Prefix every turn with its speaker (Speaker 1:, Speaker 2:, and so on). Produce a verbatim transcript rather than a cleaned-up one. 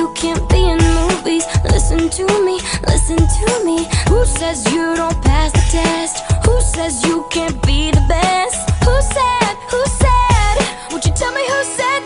Speaker 1: you can't be in movies? Listen to me, listen to me. Who says you don't pass the test? Who says you can't be the best? Who said, who said? Would you tell me who said